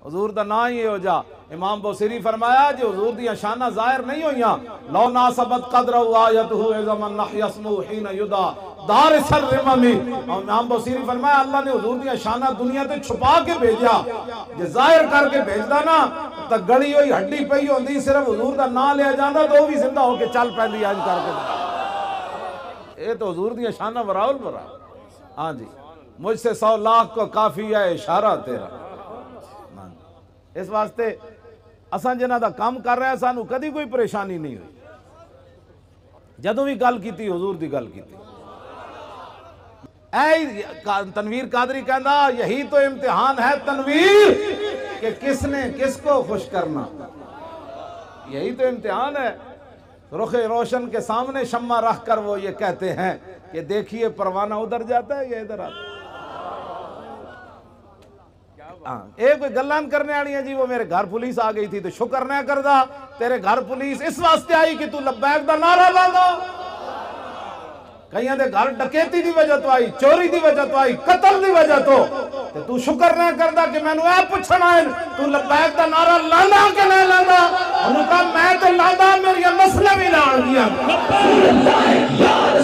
حضور دا نا ہی ہو جا۔ امام بوصیری فرمایا جو حضور دیاں شانہ ظاہر نہیں ہویاں، لو ناسبت قدر آیتہ ازمن نحی اسمو حین یدا دار سر رممی۔ امام بوصیری فرمایا اللہ نے حضور دیاں شانہ دنیا تے چھپا کے بھیجا، جو ظاہر کر کے بھیجدا نا تا گڑی ہوئی ہڈی پئی ہوندی، صرف حضور دا نا لیا جاندا تو وہ بھی زندہ ہو کے چل پیندی آج کر کے۔ یہ تو حضور دیاں شانہ براول برا۔ ہاں جی، مجھ سے 100 لاکھ کو کافی ہے اشارہ تیرا۔ اس واسطے اساں جنہ دا کام کر رہے ہیں سانو کدی کوئی پریشانی نہیں ہوئی، جدوں بھی گل کیتی حضور دی گل کیتی۔ اے تنویر قادری کہندا یہی تو امتحان ہے تنویر کہ کس نے کس کو خوش کرنا، یہی تو امتحان ہے۔ رخ روشن کے سامنے شمع رکھ کر وہ یہ کہتے ہیں کہ دیکھیے پروانہ ادھر جاتا ہے یا ادھر آتا ہے۔ ایک کوئی گلان کرنے آنی ہے جی وہ میرے گھر پولیس آ گئی تھی تو شکر نہ کردہ، تیرے گھر پولیس اس واسطے آئی کہ تو لبیک دا نعرہ لاندہ، کہیں دے گھر ڈکیتی دی وجہ تو آئی، چوری دی وجہ تو آئی، قتل دی وجہ تو شکر نہ کردہ کہ میں نے اے پوچھنا ہے تو لبیک دا نعرہ لاندہ کہ نہیں لاندہ؟ انہوں نے کہا میں تو لاندہ، میری نسلیں بھی لان گیا۔